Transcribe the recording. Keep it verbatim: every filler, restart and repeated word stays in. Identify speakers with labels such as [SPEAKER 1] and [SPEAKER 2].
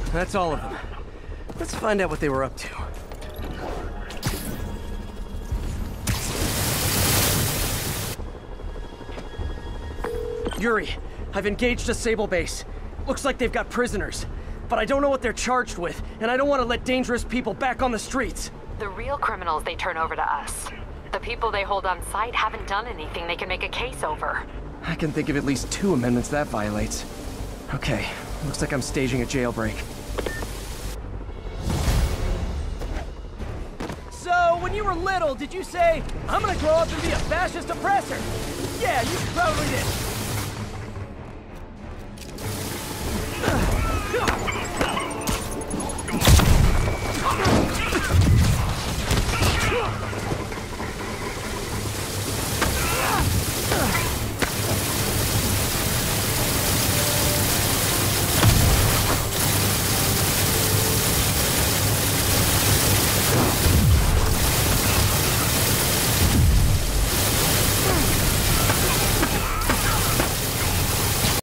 [SPEAKER 1] That's all of them. Let's find out what they were up to. Yuri, I've engaged a Sable base. Looks like they've got prisoners. But I don't know what they're charged with, and I don't want to let dangerous people back on the streets.
[SPEAKER 2] The real criminals they turn over to us. The people they hold on site haven't done anything they can make a case over.
[SPEAKER 1] I can think of at least two amendments that violates. Okay, looks like I'm staging a jailbreak. So, when you were little, did you say, I'm gonna grow up and be a fascist oppressor? Yeah, you probably did.